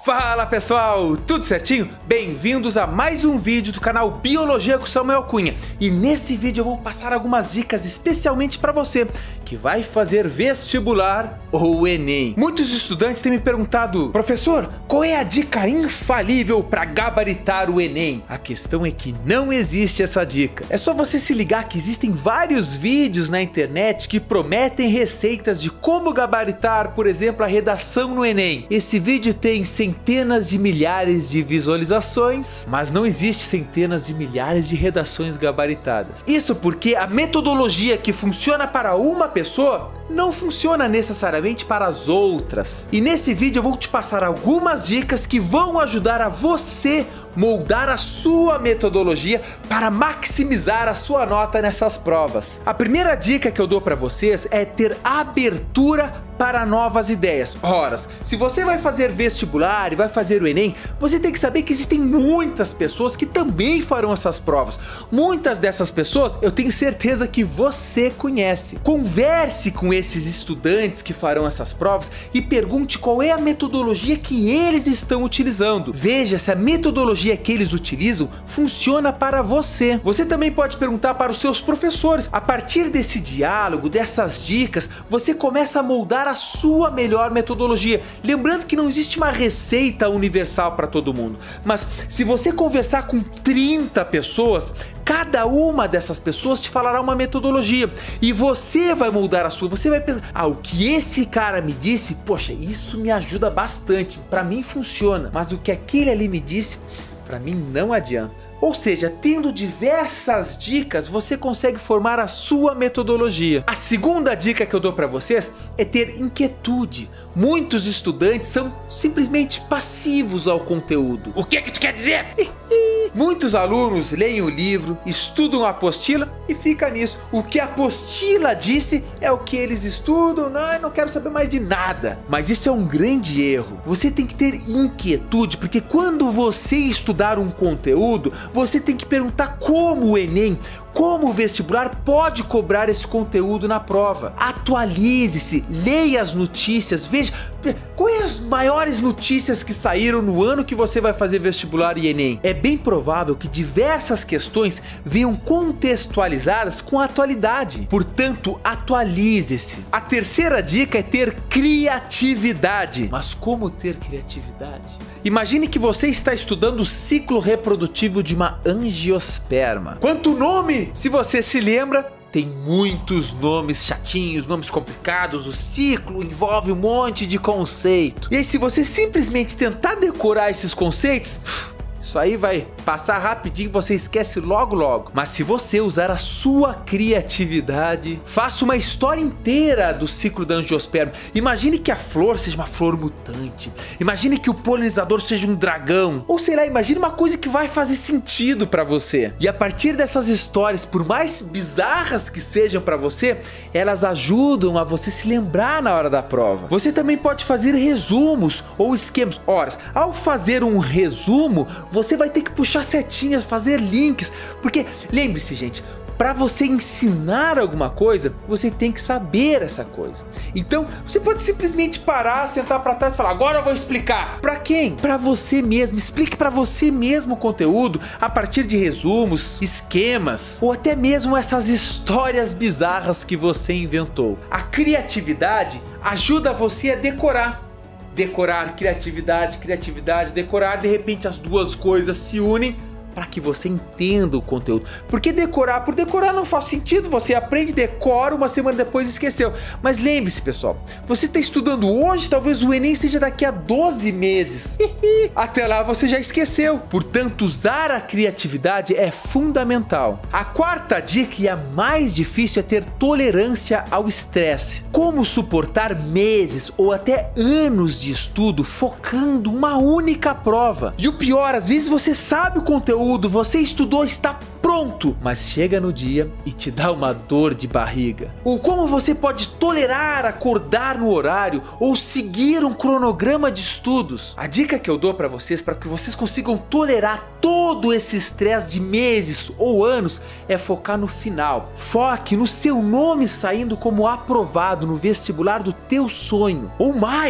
Fala pessoal, tudo certinho? Bem-vindos a mais um vídeo do canal Biologia com Samuel Cunha. E nesse vídeo eu vou passar algumas dicas especialmente para você que vai fazer vestibular ou Enem. Muitos estudantes têm me perguntado: professor, qual é a dica infalível para gabaritar o Enem? A questão é que não existe essa dica. É só você se ligar que existem vários vídeos na internet que prometem receitas de como gabaritar, por exemplo, a redação no Enem. Esse vídeo tem centenas de milhares de visualizações, mas não existe centenas de milhares de redações gabaritadas. Isso porque a metodologia que funciona para uma pessoa não funciona necessariamente para as outras. E nesse vídeo eu vou te passar algumas dicas que vão ajudar a você moldar a sua metodologia para maximizar a sua nota nessas provas. A primeira dica que eu dou para vocês é ter abertura para novas ideias. Ora, se você vai fazer vestibular e vai fazer o Enem, você tem que saber que existem muitas pessoas que também farão essas provas. Muitas dessas pessoas eu tenho certeza que você conhece. Converse com esses estudantes que farão essas provas e pergunte qual é a metodologia que eles estão utilizando. Veja se a metodologia que eles utilizam funciona para você. Você também pode perguntar para os seus professores. A partir desse diálogo, dessas dicas, você começa a moldar a sua melhor metodologia. Lembrando que não existe uma receita universal para todo mundo, mas se você conversar com 30 pessoas, cada uma dessas pessoas te falará uma metodologia e você vai moldar a sua. Você vai pensar: o que esse cara me disse, poxa, isso me ajuda bastante, para mim funciona, mas o que aquele ali me disse, para mim não adianta. Ou seja, tendo diversas dicas, você consegue formar a sua metodologia. A segunda dica que eu dou para vocês é ter inquietude. Muitos estudantes são simplesmente passivos ao conteúdo. O que tu quer dizer? Muitos alunos leem o livro, estudam a apostila e fica nisso. O que a apostila disse é o que eles estudam. Não, eu não quero saber mais de nada. Mas isso é um grande erro. Você tem que ter inquietude, porque quando você estudar um conteúdo, você tem que perguntar como o Enem, como o vestibular pode cobrar esse conteúdo na prova. Atualize-se, leia as notícias, veja quais as maiores notícias que saíram no ano que você vai fazer vestibular e Enem. É bem provável que diversas questões venham contextualizadas com a atualidade. Portanto, atualize-se. A terceira dica é ter criatividade. Mas como ter criatividade? Imagine que você está estudando o ciclo reprodutivo de uma angiosperma. Quanto nome! Se você se lembra, tem muitos nomes chatinhos, nomes complicados, o ciclo envolve um monte de conceito. E aí, se você simplesmente tentar decorar esses conceitos, isso aí vai passar rapidinho e você esquece logo logo. Mas se você usar a sua criatividade, faça uma história inteira do ciclo da angiosperma. Imagine que a flor seja uma flor mutante. Imagine que o polinizador seja um dragão. Ou sei lá, imagine uma coisa que vai fazer sentido para você. E a partir dessas histórias, por mais bizarras que sejam para você, elas ajudam a você se lembrar na hora da prova. Você também pode fazer resumos ou esquemas. Ora, ao fazer um resumo, você vai ter que puxar setinhas, fazer links, porque lembre-se, gente, para você ensinar alguma coisa, você tem que saber essa coisa. Então, você pode simplesmente parar, sentar para trás e falar: agora eu vou explicar. Para quem? Para você mesmo. Explique para você mesmo o conteúdo a partir de resumos, esquemas ou até mesmo essas histórias bizarras que você inventou. A criatividade ajuda você a decorar. Decorar, criatividade, criatividade, decorar, de repente as duas coisas se unem para que você entenda o conteúdo. Porque decorar por decorar não faz sentido. Você aprende, decora, uma semana depois esqueceu. Mas lembre-se, pessoal, você está estudando hoje, talvez o Enem seja daqui a 12 meses. Até lá você já esqueceu. Portanto, usar a criatividade é fundamental. A quarta dica, e a mais difícil, é ter tolerância ao estresse. Como suportar meses ou até anos de estudo focando uma única prova. E o pior, às vezes você sabe o conteúdo, você estudou, está pronto, mas chega no dia e te dá uma dor de barriga. Ou como você pode tolerar acordar no horário ou seguir um cronograma de estudos. A dica que eu dou para vocês, para que vocês consigam tolerar todo esse estresse de meses ou anos, é focar no final. Foque no seu nome saindo como aprovado no vestibular do teu sonho. Ou mais,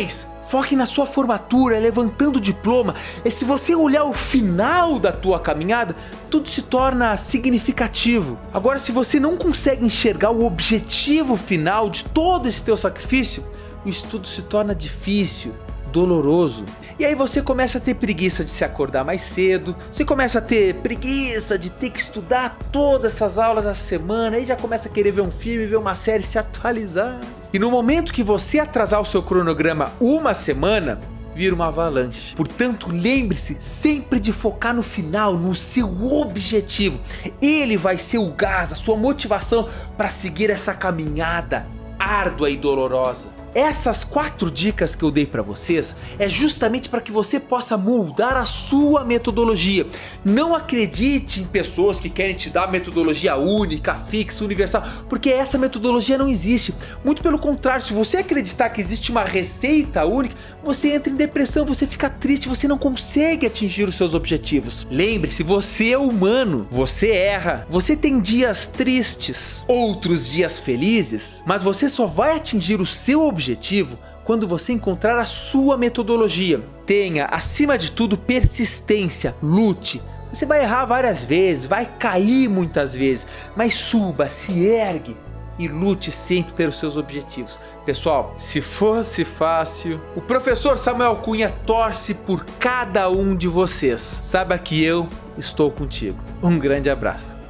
Foque na sua formatura, levantando o diploma. E se você olhar o final da tua caminhada, tudo se torna significativo. Agora, se você não consegue enxergar o objetivo final de todo esse teu sacrifício, o estudo se torna difícil, doloroso. E aí você começa a ter preguiça de se acordar mais cedo, você começa a ter preguiça de ter que estudar todas essas aulas a semana, aí já começa a querer ver um filme, ver uma série, se atualizar. E no momento que você atrasar o seu cronograma uma semana, vira uma avalanche. Portanto, lembre-se sempre de focar no final, no seu objetivo. Ele vai ser o gás, a sua motivação para seguir essa caminhada árdua e dolorosa. Essas 4 dicas que eu dei para vocês é justamente para que você possa moldar a sua metodologia. Não acredite em pessoas que querem te dar metodologia única, fixa, universal, porque essa metodologia não existe. Muito pelo contrário, se você acreditar que existe uma receita única, você entra em depressão, você fica triste, você não consegue atingir os seus objetivos. Lembre-se, você é humano, você erra, você tem dias tristes, outros dias felizes, mas você só vai atingir o seu objetivo quando você encontrar a sua metodologia. Tenha, acima de tudo, persistência, lute. Você vai errar várias vezes, vai cair muitas vezes, mas suba, se ergue e lute sempre pelos seus objetivos. Pessoal, se fosse fácil, o professor Samuel Cunha torce por cada um de vocês. Saiba que eu estou contigo. Um grande abraço.